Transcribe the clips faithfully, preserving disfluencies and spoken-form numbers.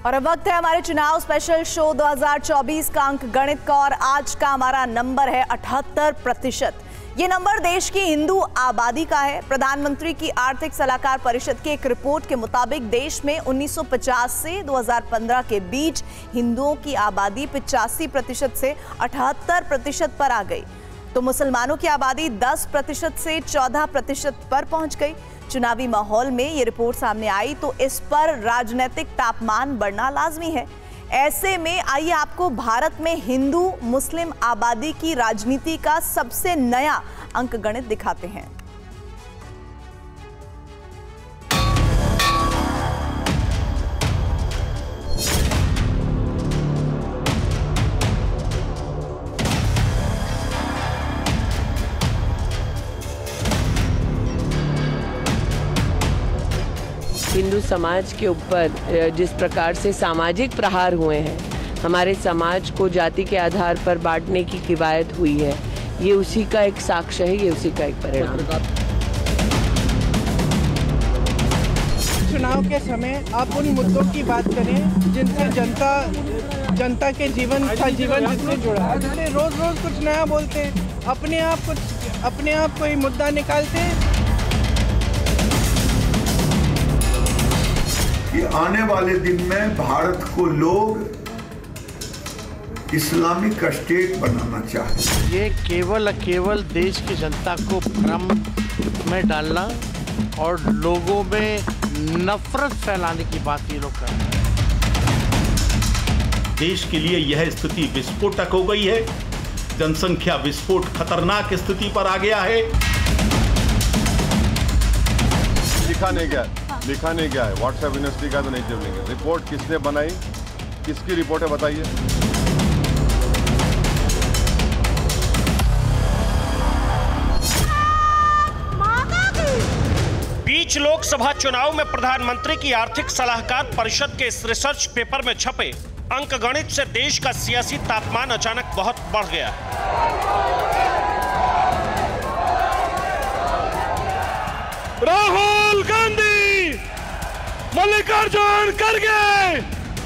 और अब वक्त है हमारे चुनाव स्पेशल शो दो हज़ार चौबीस का अंक गणित का और आज का हमारा नंबर है अठहत्तर प्रतिशत। ये नंबर देश की हिंदू आबादी का है। प्रधानमंत्री की आर्थिक सलाहकार परिषद की एक रिपोर्ट के मुताबिक देश में उन्नीस सौ पचास से दो हज़ार पंद्रह के बीच हिंदुओं की आबादी पचासी प्रतिशत से अठहत्तर प्रतिशत पर आ गई, तो मुसलमानों की आबादी दस प्रतिशत से चौदह प्रतिशत पर पहुंच गई। चुनावी माहौल में ये रिपोर्ट सामने आई तो इस पर राजनीतिक तापमान बढ़ना लाजमी है। ऐसे में आइए आपको भारत में हिंदू मुस्लिम आबादी की राजनीति का सबसे नया अंक गणित दिखाते हैं। हिंदू समाज के ऊपर जिस प्रकार से सामाजिक प्रहार हुए हैं, हमारे समाज को जाति के आधार पर बांटने की किवायत हुई है, ये उसी का एक साक्ष्य है, ये उसी का एक परिणाम है। चुनाव के समय आप उन मुद्दों की बात करें जिनसे जनता जनता के जीवन का जीवन जिससे जुड़ा है। रोज रोज कुछ नया बोलते हैं, अपने आप कुछ अपने आप कोई मुद्दा निकालते हैं। कि आने वाले दिन में भारत को लोग इस्लामिक स्टेट बनाना चाहते हैं। ये केवल केवल देश की जनता को भ्रम में डालना और लोगों में नफरत फैलाने की बात ये लोग कर रहे हैं। देश के लिए यह स्थिति विस्फोटक हो गई है। जनसंख्या विस्फोट खतरनाक स्थिति पर आ गया है। लिखा नहीं गया लिखा नहीं गया है। व्हाट्सएप यूनिवर्सिटी का तो नहीं चलेंगे। रिपोर्ट किसने बनाई, किसकी रिपोर्ट है बताइए। बीच लोकसभा चुनाव में प्रधानमंत्री की आर्थिक सलाहकार परिषद के इस रिसर्च पेपर में छपे अंक गणित से देश का सियासी तापमान अचानक बहुत बढ़ गया है। राहुल गांधी मल्लिकार्जुन खड़गे।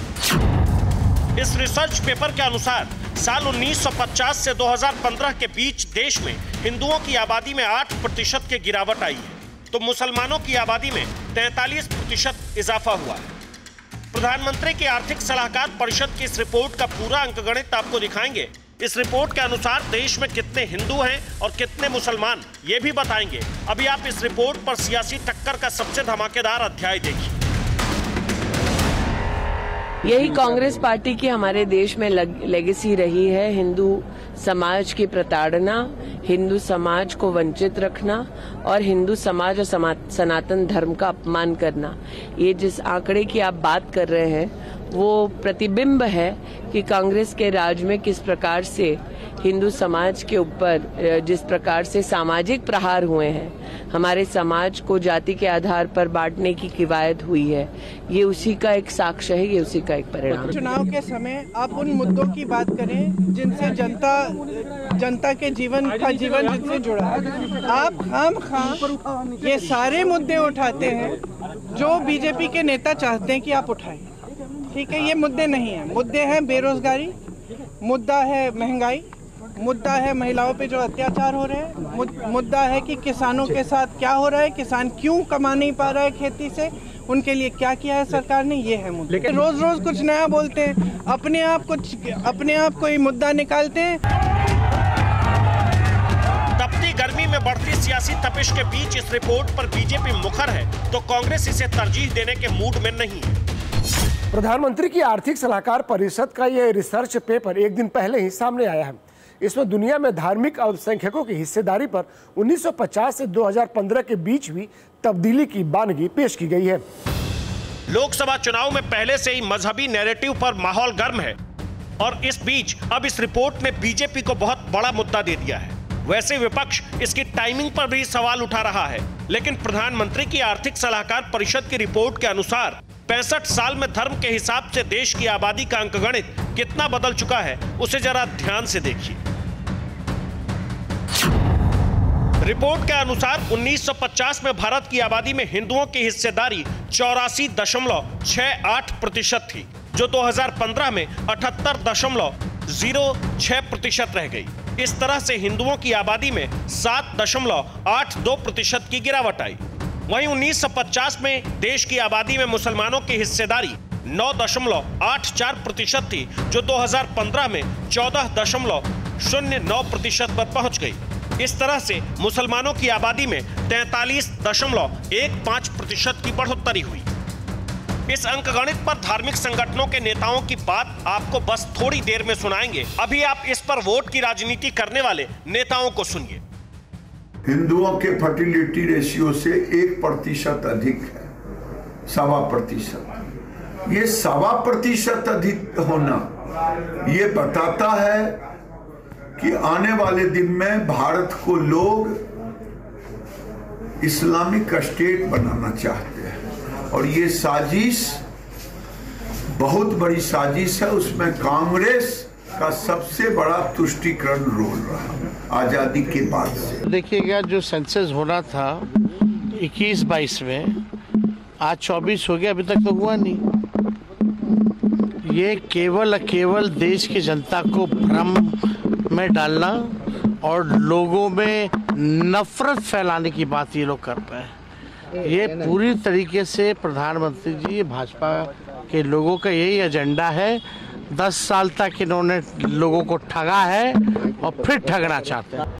इस रिसर्च पेपर के अनुसार साल उन्नीस सौ पचास से दो हज़ार पंद्रह के बीच देश में हिंदुओं की आबादी में आठ प्रतिशत की गिरावट आई है, तो मुसलमानों की आबादी में तैंतालीस प्रतिशत इजाफा हुआ है। प्रधानमंत्री की आर्थिक सलाहकार परिषद की इस रिपोर्ट का पूरा अंकगणित आपको दिखाएंगे। इस रिपोर्ट के अनुसार देश में कितने हिंदू हैं और कितने मुसलमान, ये भी बताएंगे। अभी आप इस रिपोर्ट पर सियासी टक्कर का सबसे धमाकेदार अध्याय देखिए। यही कांग्रेस पार्टी की हमारे देश में लेगेसी रही है, हिंदू समाज की प्रताड़ना, हिंदू समाज को वंचित रखना और हिंदू समाज और सनातन धर्म का अपमान करना। ये जिस आंकड़े की आप बात कर रहे हैं वो प्रतिबिंब है कि कांग्रेस के राज में किस प्रकार से हिंदू समाज के ऊपर जिस प्रकार से सामाजिक प्रहार हुए हैं, हमारे समाज को जाति के आधार पर बांटने की किवायत हुई है, ये उसी का एक साक्ष्य है, ये उसी का एक परिणाम है। चुनाव के समय आप उन मुद्दों की बात करें जिनसे जनता जनता के जीवन का जीवन जिससे जुड़ा है। आप खाम खाम ये सारे मुद्दे उठाते हैं जो बीजेपी के नेता चाहते हैं कि आप उठाएं। ठीक है, ये मुद्दे नहीं हैं। मुद्दे हैं बेरोजगारी, मुद्दा है महंगाई, मुद्दा है महिलाओं पे जो अत्याचार हो रहे हैं, मुद्दा है कि किसानों के साथ क्या हो रहा है, किसान क्यों कमा नहीं पा रहा है खेती से, उनके लिए क्या किया है सरकार ने, ये है मुद्दा। लेकिन रोज रोज कुछ नया बोलते हैं, अपने आप कुछ अपने आप कोई मुद्दा निकालते हैं। तपती गर्मी में बढ़ती सियासी तपिश के बीच इस रिपोर्ट पर बीजेपी मुखर है तो कांग्रेस इसे तरजीह देने के मूड में नहीं है। प्रधानमंत्री की आर्थिक सलाहकार परिषद का यह रिसर्च पेपर एक दिन पहले ही सामने आया है। इसमें दुनिया में धार्मिक अल्पसंख्यकों की हिस्सेदारी पर उन्नीस सौ पचास से दो हज़ार पंद्रह के बीच हुई तब्दीली की बानगी पेश की गई है। लोकसभा चुनाव में पहले से ही मजहबी नैरेटिव पर माहौल गर्म है और इस बीच अब इस रिपोर्ट ने बीजेपी को बहुत बड़ा मुद्दा दे दिया है। वैसे विपक्ष इसकी टाइमिंग पर भी सवाल उठा रहा है, लेकिन प्रधानमंत्री की आर्थिक सलाहकार परिषद की रिपोर्ट के अनुसार पैंसठ साल में धर्म के हिसाब से देश की आबादी का अंकगणित कितना बदल चुका है उसे जरा ध्यान से देखिए। रिपोर्ट के अनुसार उन्नीस सौ पचास में भारत की आबादी में हिंदुओं की हिस्सेदारी चौरासी दशमलव छह आठ प्रतिशत थी, जो दो हज़ार पंद्रह में अठहत्तर दशमलव जीरो छह प्रतिशत रह गई। इस तरह से हिंदुओं की आबादी में सात दशमलव आठ दो प्रतिशत की गिरावट आई। वहीं उन्नीस सौ पचास में देश की आबादी में मुसलमानों की हिस्सेदारी नौ दशमलव आठ चार प्रतिशत थी, जो दो हज़ार पंद्रह में चौदह दशमलव शून्य नौ प्रतिशत पर पहुंच गई। इस तरह से मुसलमानों की आबादी में तैंतालीस दशमलव एक पाँच प्रतिशत की बढ़ोतरी हुई। इस अंकगणित पर धार्मिक संगठनों के नेताओं की बात आपको बस थोड़ी देर में सुनाएंगे। अभी आप इस पर वोट की राजनीति करने वाले नेताओं को सुनिए। हिंदुओं के फर्टिलिटी रेशियो से एक प्रतिशत अधिक है, सवा प्रतिशत। ये सवा प्रतिशत अधिक होना ये बताता है कि आने वाले दिन में भारत को लोग इस्लामिक स्टेट बनाना चाहते हैं और ये साजिश बहुत बड़ी साजिश है। उसमें कांग्रेस का सबसे बड़ा तुष्टीकरण रोल रहा आजादी के बाद से। देखिएगा, जो सेंसस होना था इक्कीस बाईस में, आज चौबीस हो गया, अभी तक तो हुआ नहीं। ये केवल केवल देश की जनता को भ्रम में डालना और लोगों में नफरत फैलाने की बात ये लोग कर रहे हैं। ये पूरी तरीके से प्रधानमंत्री जी, भाजपा के लोगों का यही एजेंडा है। दस साल तक इन्होंने लोगों को ठगा है और फिर ठगना चाहते हैं।